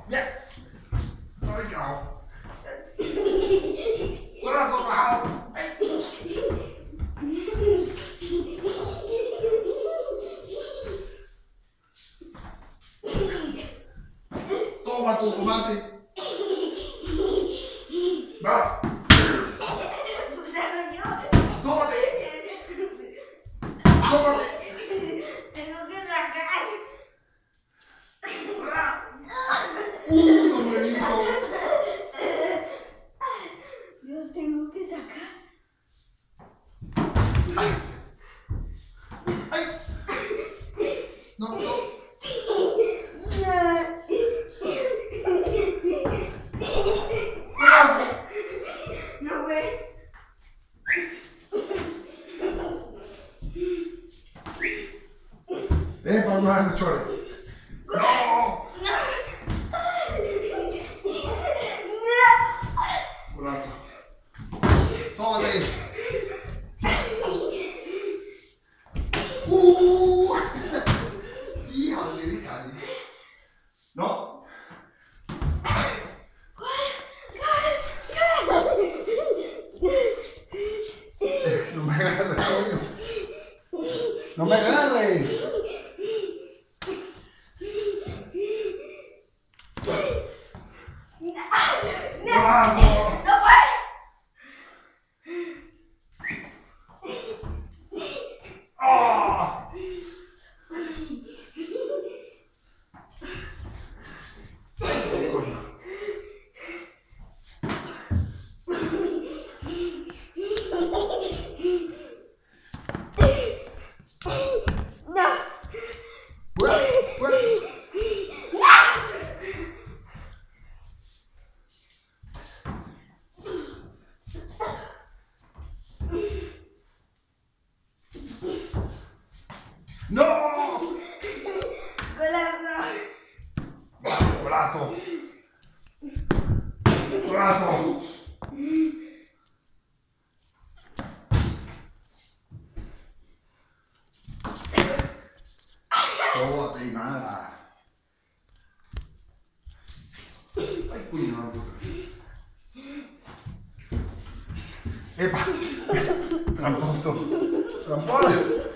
Via! Legal! Coração barrado! Toma tu tomate! Va! ¡Tómate! ¡Tómate! Tengo que sacar. ¡Sombrerito! Dios, tengo que sacar. ¡Ay! ¡Ay! No, no. No, güey. Ven para hablar de chore. ¡No! Brazo. ¡Sóbate! ¡Hija de Riccardi! ¡No! ¡No me agarres, coño! ¡No me agarres! ¡Brazo! No puedo. ¡Ah! No. ¡No! Corazón. ¡Brazo! ¡Brazo! ¡Tómate nada! ¡Ay, cuidado! ¡Epa! ¡Tramposo! ¡Tramposo!